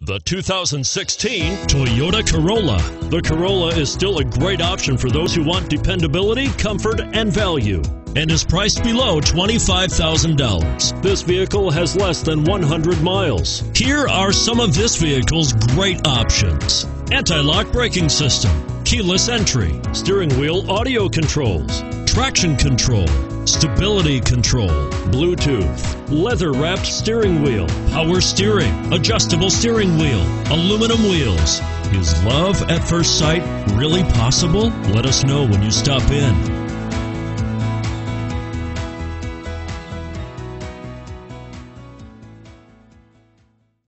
The 2016 Toyota Corolla. The Corolla is still a great option for those who want dependability, comfort, and value, and is priced below $25,000. This vehicle has less than 100 miles. Here are some of this vehicle's great options: anti-lock braking system, keyless entry, steering wheel audio controls, traction control, stability control, Bluetooth, leather-wrapped steering wheel, power steering, adjustable steering wheel, aluminum wheels. Is love at first sight really possible? Let us know when you stop in.